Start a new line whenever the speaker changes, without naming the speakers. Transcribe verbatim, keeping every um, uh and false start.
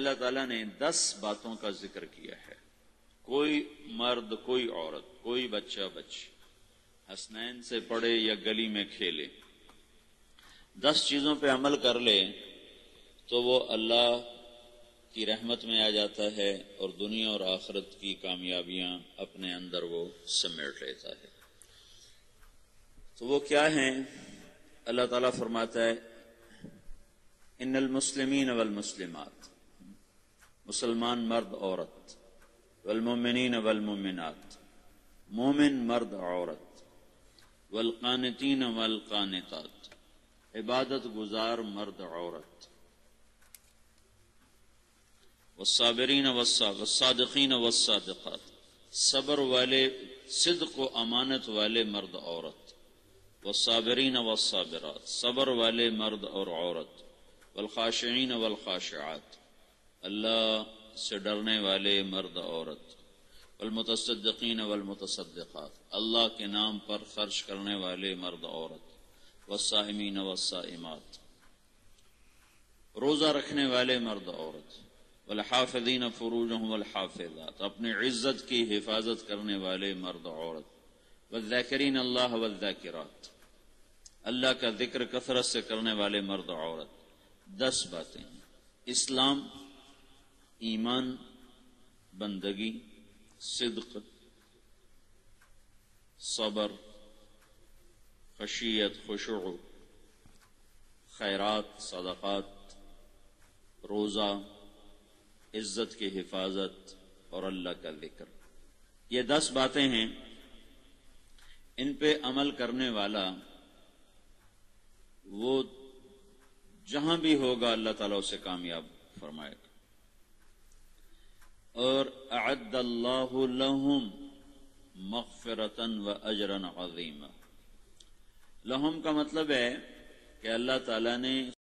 اللہ تعالیٰ نے دس باتوں کا ذکر کیا ہے. کوئی مرد، کوئی عورت، کوئی بچہ بچی حسنین سے پڑھے یا گلی میں کھیلے، دس چیزوں پہ عمل کر لے تو وہ اللہ کی رحمت میں آ جاتا ہے اور دنیا اور آخرت کی کامیابیاں اپنے اندر وہ سمیٹ لیتا ہے. تو وہ کیا ہیں؟ اللہ تعالیٰ فرماتا ہے ان المسلمین والمسلمات، مسلمان مرد عورت، والمؤمنین والمؤمنات، مومن مرد عورت، والقانتین والقانتات، عبادت گزار مرد عورت، والصابرین والصادقین والصادقات، صبر والے، صدق و امانت والے مرد عورت، والصابرین والصابرات، صبر والے مرد اور عورت، والخاشعین والخاشعات، اللہ سے ڈرنے والے مرد عورت، والمتصدقین والمتصدقات، اللہ کے نام پر خرچ کرنے والے مرد عورت، والصائمین والصائمات، روزہ رکھنے والے مرد عورت، والحافظین فروجہم والحافظات، اپنی عزت کی حفاظت کرنے والے مرد عورت، والذاکرین اللہ والذاکرات، اللہ کا ذکر کثرت سے کرنے والے مرد عورت. دس باتیں ہیں. اسلام، ایمان، بندگی، صدق، صبر، خشیت، خشوع، خیرات، صدقات، روزہ، عزت کی حفاظت اور اللہ کا ذکر. یہ دس باتیں ہیں. ان پہ عمل کرنے والا وہ جہاں بھی ہوگا اللہ تعالیٰ اسے کامیاب فرمائے گا. اور اعد اللہ لہم مغفرۃ و اجرا عظیما. لہم کا مطلب ہے کہ اللہ تعالیٰ نے